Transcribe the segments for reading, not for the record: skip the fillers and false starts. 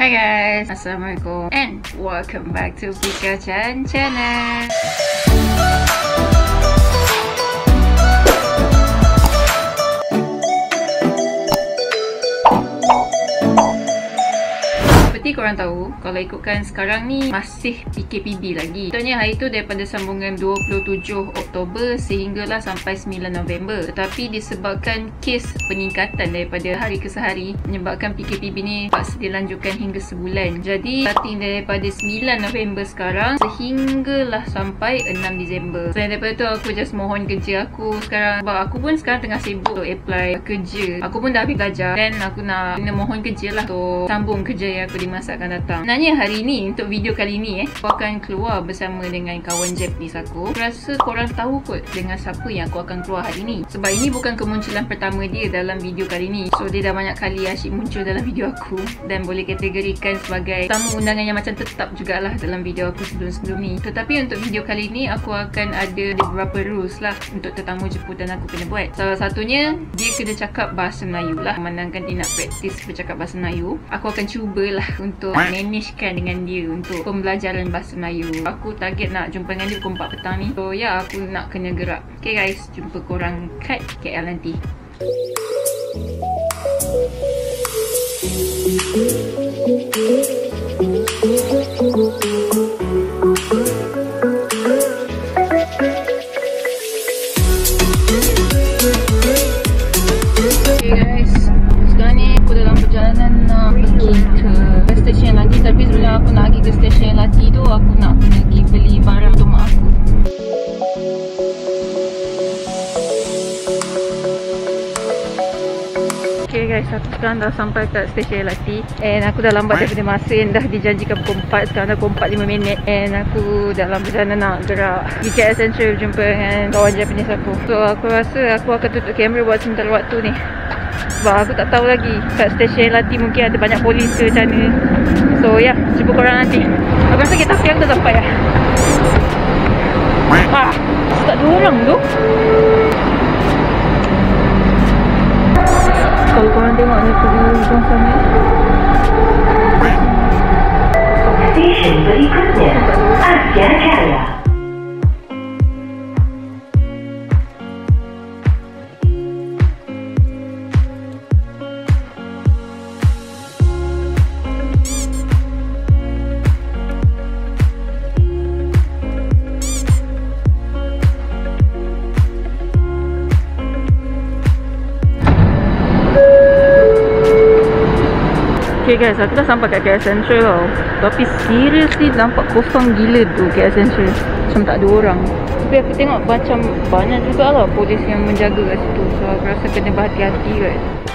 Hi guys, Assalamualaikum and welcome back to Pika Chan channel. Seperti korang tahu, kalau ikutkan sekarang ni masih PKPB lagi. Contohnya hari tu daripada sambungan 27 Oktober sehinggalah sampai 9 November. Tetapi disebabkan kes peningkatan daripada hari ke sehari menyebabkan PKPB ni terpaksa dilanjutkan hingga sebulan. Jadi starting daripada 9 November sekarang sehinggalah sampai 6 Disember. Selain daripada tu aku just mohon kerja aku sekarang, sebab aku pun sekarang tengah sibuk untuk apply kerja. Aku pun dah habis belajar dan aku nak mohon kerja lah untuk sambung kerja yang aku di masa akan datang. Sebenarnya hari ni, untuk video kali ni aku akan keluar bersama dengan kawan Japanese aku. Aku rasa korang tahu kot dengan siapa yang aku akan keluar hari ni, sebab ini bukan kemunculan pertama dia dalam video kali ni. So dia dah banyak kali asyik muncul dalam video aku dan boleh kategorikan sebagai tamu undangan yang macam tetap jugalah dalam video aku sebelum-sebelum ni. Tetapi untuk video kali ni aku akan ada beberapa rules lah untuk tetamu jemputan aku kena buat. Salah satunya, dia kena cakap bahasa Melayu lah. Memandangkan dia nak praktis bercakap bahasa Melayu, aku akan cubalah untuk managekan dengan dia untuk pembelajaran bahasa Melayu. Aku target nak jumpa dengan dia pukul 4 petang ni. So ya, aku nak kena gerak. Okay guys, jumpa korang kat KL nanti. Okay guys, sekarang ni aku dalam perjalanan nak pergi ke stesen LRT. Tapi sebelum aku nak pergi ke stesen LRT tu, aku nak kena pergi beli barang untuk mak aku. Okay guys, aku sekarang dah sampai kat stesen LRT and aku dah lambat daripada masa yang dah dijanjikan pukul 4. Sekarang dah pukul 4:05 and aku dalam perjalanan nak gerak pergi KL Central jumpa dengan kawan Japanese aku. So aku rasa aku akan tutup kamera buat sementara waktu ni, sebab aku tak tahu lagi kat stesen LRT mungkin ada banyak polis ke macam mana. So ya, jumpa korang nanti. Aku rasa kereta api aku dah sampai lah. Tak ada orang tu. Kalau korang tengok ni pergi hujung sana, stesen berikutnya Asia Jaya. Okay guys, aku dah sampai kat KL Central tau. Tapi seriously nampak kosong gila tu KL Central. Macam tak ada orang. Tapi aku tengok macam banyak jugalah polis yang menjaga kat situ. So aku rasa kena berhati-hati kan.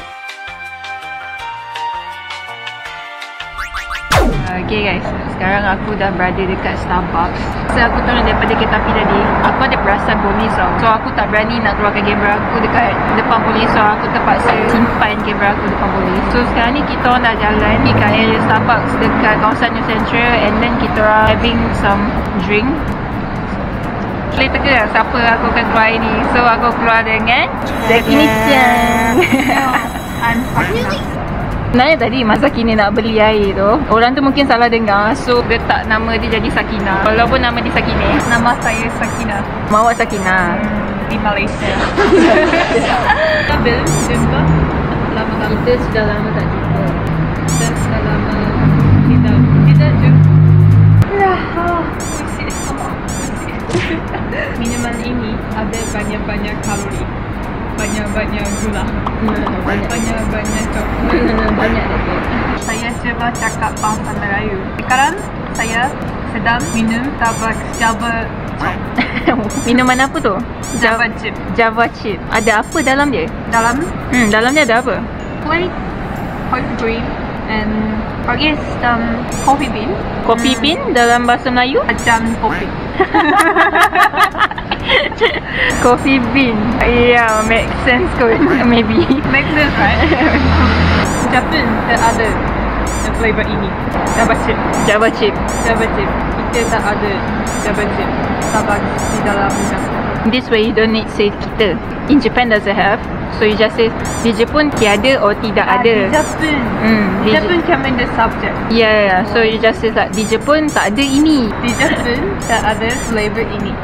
Okay guys, sekarang aku dah berada dekat Starbucks. So aku turun daripada kereta api tadi, aku ada perasan polis tau. So aku tak berani nak keluarkan kamera aku dekat depan polis. So aku terpaksa simpan kamera aku depan polis. So sekarang ni kita orang dah jalan pergi kat area Starbucks dekat kawasan New Central. And then kita orang having some drink. Boleh teka lah siapa aku akan keluar hari ni. So aku keluar dengan Zakini Chan. I'm Sakina. Sebenarnya tadi masa Kini nak beli air tu, orang tu mungkin salah dengar. So letak nama dia jadi Sakina, walaupun nama dia Sakine. Nama saya Sakina. Mawak Sakina. Di Malaysia. Kita belum jumpa. Lama tak. Kita sudah lama tak jumpa. Kita sudah lama kita jumpa. Minuman ini ada banyak-banyak kalori, banyak-banyak gula, banyak-banyak coklat. Banyak lagi. Saya cuba cakap bahasa Melayu. Sekarang saya sedang minum Java Minuman apa tu? Java chip. Java chip. Ada apa dalam dia? Dalamnya ada apa? White cream and coffee bean. Coffee bean dalam bahasa Melayu? Macam kopi. Coffee bean. Yeah, make sense kot. Maybe. Makes sense, right? Japan ada flavor ini. Java chip. Java chip. Java chip. Kita tak ada Java chip. Starbucks di dalam Japan. This way you don't need say kita. In Japan doesn't have. So you just say di Jepun tiada or tidak ada. Di Jepun. Di Jepun come in the subject. Yeah. So you just say like di Jepun tak ada ini. Di Jepun tak ada flavor ini.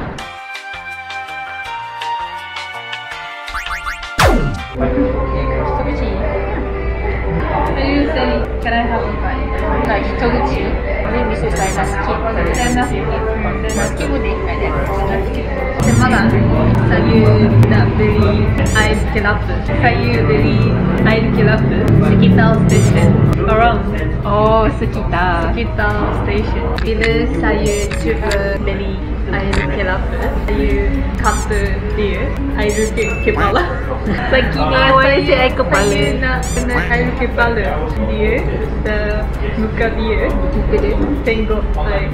Can I have a bite? Like hitoguchi. Ini bisa saya nasi. Dan nasi. Dan nasi boleh ada. Semalam saya nak beli air kelapa. Saya beli air kelapa sekitar stesen. Around. Oh, sekitar Station. Bila saya cuba beli air kelapa, saya kata dia air kepala. Saya kepala. Saya nak kena air kepala dia dan muka dia tengok air.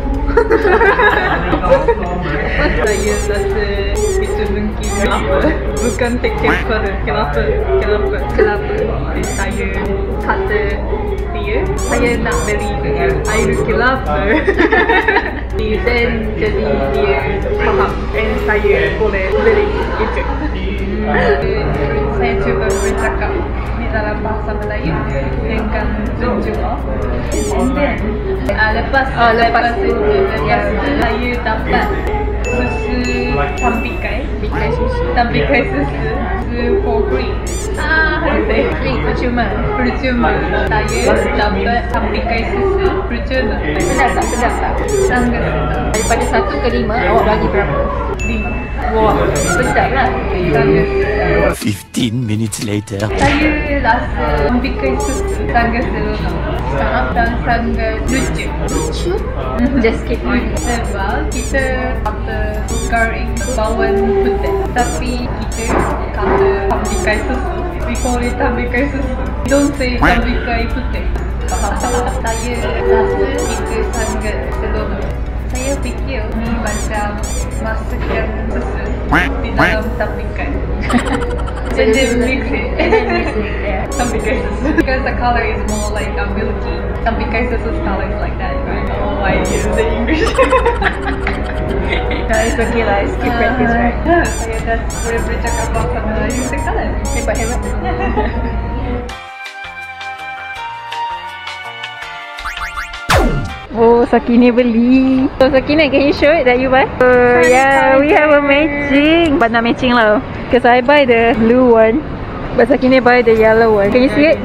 Saya rasa itu mungkin kelapa, bukan kepala, kelapa. Saya kata dia, saya nak beli air kelapa. Dan jadi dia faham dan saya boleh beli itu. Saya cuba bercakap di dalam bahasa Melayu dengan penjual. Lepas itu saya dapat susu tampikai susu for free. Free percuma. Saya dapat tampikai susu percuma. Sedap tak? Sangat sedap. Daripada 1 ke 5 awak bagi berapa? 5. Wah, sedap lah. Sangat sedap. 15 minutes later. Saya rasa tampikai susu sangat seronok dan sangat lucu. Just keep on. Sebab kita kata garing bawang putih, tapi kita kata tampikai susu. We call it tampikai susu. Don't say tampikai putih. Saya rasa itu sangat seronok. Saya fikir ni macam masukkan susu di dalam tampikai. And then mix it. Yeah. Tampikai susu. Because the color is more like a milky. Tampikai susu's color is like that, right? Oh, I use the English. No, it's okay lah. It's keep practice, right? Saya dah boleh bercakap bahasa Melayu sekarang. Hebat. Oh, Sakina beli. So Sakina, can you show it that you buy? Oh yeah, we have a matching. But not matching lah, because I buy the blue one, but Sakina buy the yellow one. Can you see it?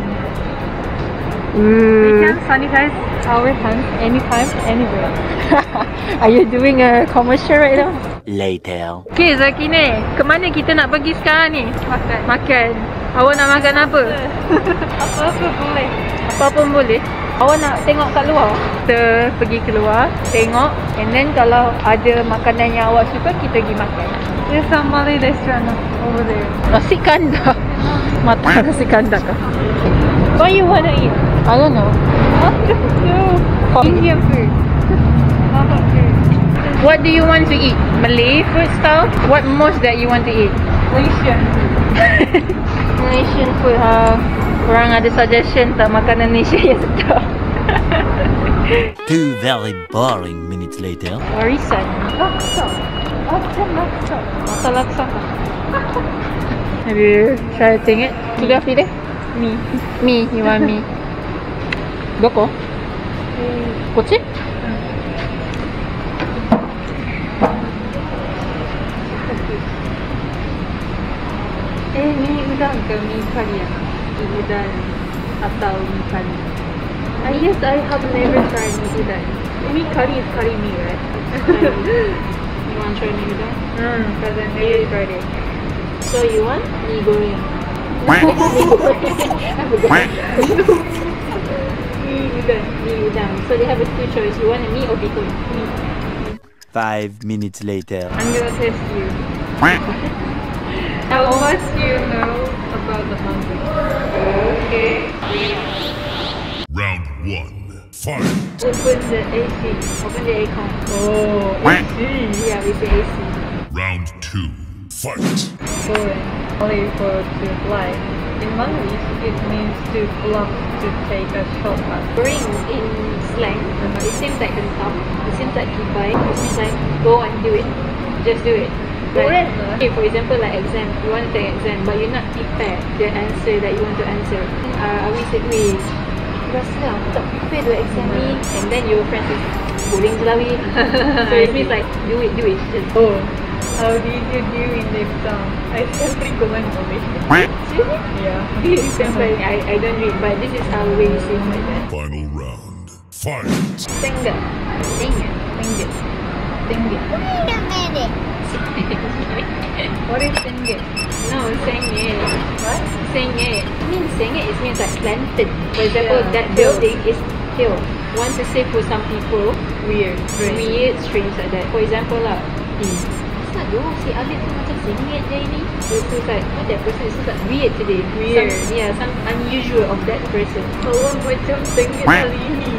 We can sanitize our hands anytime, anywhere. Are you doing a commercial right now? Later. Okay Sakina, ke mana kita nak pergi sekarang ni? Makan. Awak nak makan apa? Apa-apa boleh. Apa pun boleh. Awak nak tengok kat luar? Kita pergi keluar, tengok, and then kalau ada makanan yang awak suka, kita pergi makan. There's some Malay restaurant over there. Nasi kandar. Mata nasi kandar kah? What you wanna eat? I don't know. No. Indian food. How about food? What do you want to eat? Malay food style? What most that you want to eat? Malaysian food. Malaysian food ha. Korang ada suggestion tak makanan Malaysia yang sedap? 2 very boring minutes later. Warisan. Laksa. Laksa. Masa laksa kah? Have you tried it? Sudah Fideh? Me, you want me? Doko? Kochi? Mi udang ke mi kari ya? Mi udang atau mi kari? Yes, I have never tried mi udang. Mi kari is curry meat, right? You want to try mi udang? Because I never tried it. So you want mi goreng? Mi udang. So they have a two choice. You want a meat or bihun? 5 minutes later. I'm gonna test you. How much you know about the hungry? Okay. Round 1. Fight! Open the AC. Open the aircon. Oh, AC. Yeah, we say AC. Round 2. Fight! Going only for to fly. In Malay, it means to block, to take a shortcut. Bring in slang. It seems like hentam. It seems like kibai. It seems like go and do it. Just do it. Like, okay, for example, like exam, you want to take exam, but you're not prepared the answer that you want to answer. Awi said, weh, rasa aku tak prepare the exam ni. And then your friend says, boring je lah weh. So it means like, do it. Just Oh, how did you do in the exam? I still pretty good information. seriously? Yeah. This is simple. I don't read, but this is how we say like that. Final round. Fight. Tengah. What is Sengit? No, sengit. What? Sengit. Sengit means like planted. For example, Yeah. that building is hill. Want to say for some people, Weird. weird, strange like that. For example lah, asal doh si Alif tu macam sengit je ini. So it's like, oh, that person is like weird today. Weird. Some unusual of that person. Kawan macam Sengit hari ini.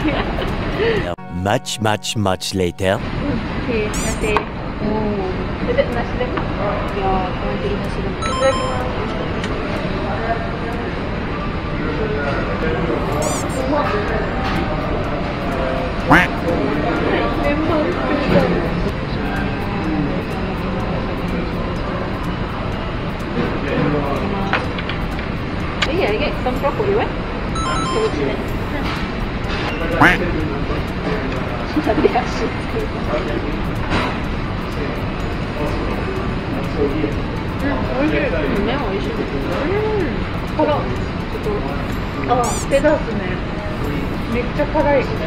Much later. Okay, terima kasih. Oh. Ada nasi lemak? Ya, korang jadi nasi lemak. Memang sedap. Oh yeah, I get some broccoli, what? So what's in it? Tapi asyik. Memang美味しいです。 辛っ。あ、手だすね。めっちゃ辛い。こ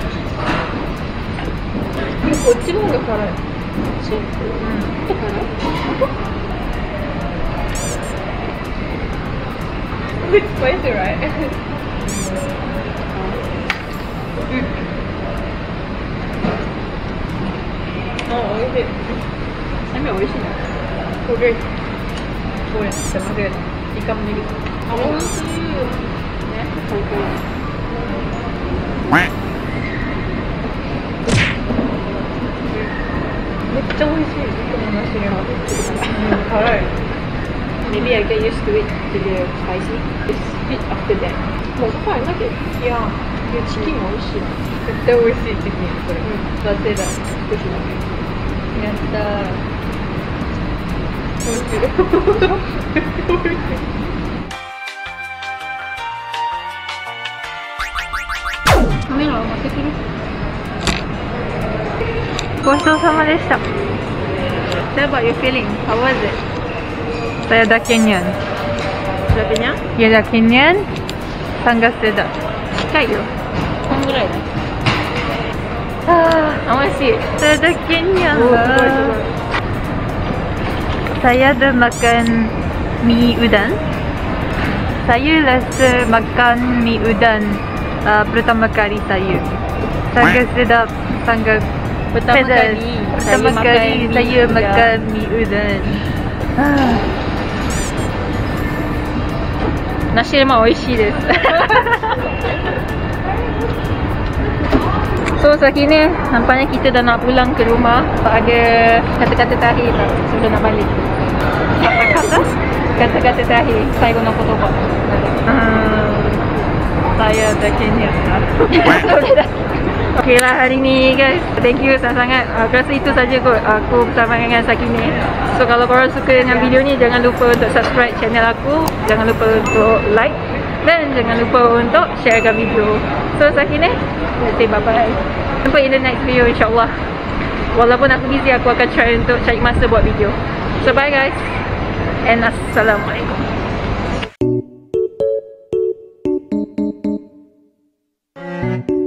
っちの方が辛い。 ちょっと辛い It's spicy, right? あ、美味しい。 サメ美味しいな。 これ。ごめん、間違えた。イカも握った。 美味しい。ね、最高。 めっちゃ美味しい。いつもの汁が。辛い。 Maybe I get used to it to the spicy. It's sweet after that. But so far I like it. いや、 チキンも美味しい。 絶対美味しいチキン、これ。だってだ。 美味しいな。 やったー。美味しい。美味しい。 カメラ持ってくる。ごちそうさまでした。How about your feeling? How was it? Saya dah kenyang. Sudah kenyang? Ya dah kenyang. Sangat sedap. 近いよ。こんぐらいだ。I want to see it. Saya dah kenyang Oh, lah. coba. Saya dah makan mie udang. Saya rasa makan mie udang pertama kali saya. Sangat sedap, sangat Pertama pedas. kali Pertama kali saya makan mie udang. 梨レモン美味しいです。So sekali ni nampaknya kita dah nak pulang ke rumah. Ada kata-kata terakhir tak sebelum nak balik? Kata-kata terakhir, saya guna kotoba. Saya dah kenyang lah. Okay lah hari ni guys, thank you sangat-sangat. Aku rasa itu saja kot aku bersama dengan Sakine. So kalau korang suka dengan video ni, jangan lupa untuk subscribe channel aku, jangan lupa untuk like dan jangan lupa untuk sharekan video. So Sakine, let's say bye bye. Jumpa in the next video insyaAllah. Walaupun aku busy, aku akan try untuk cari masa buat video. So bye guys and Assalamualaikum.